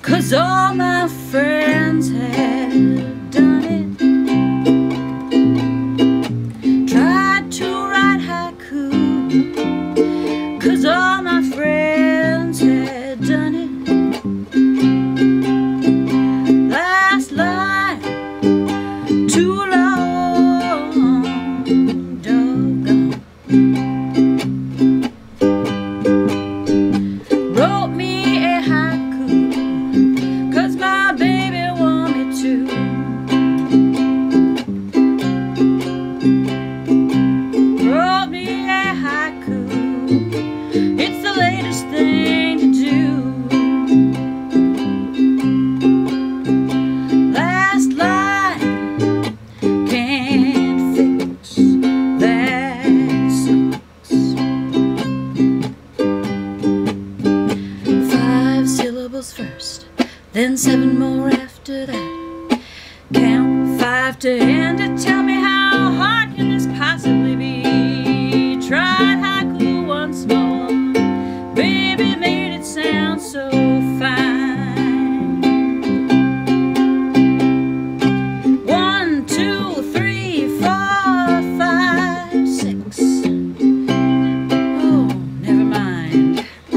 'cause all my friends had done it. Tried to write haiku, 'cause all my friends had done it. Last line, too long, doggone. Wrote me a haiku, 'cause my baby want me to. Wrote me a haiku, it's the latest thing to do. Last line, can't fix that sucks. 5 syllables first, then 7 more after that. Count 5 to end to tell me how hard can this possibly be. Tried haiku once more, baby made it sound so fine. 1, 2, 3, 4, 5, 6. Oh, never mind.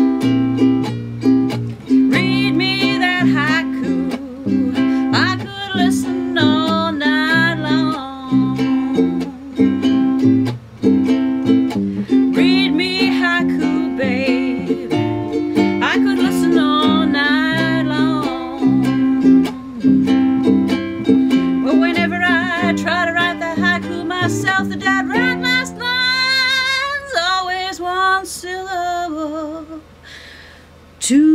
Read me that haiku, I could listen all night long. Read me haiku, baby, I could listen all night long. But whenever I try to write that haiku myself, the dead right last line's always one syllable too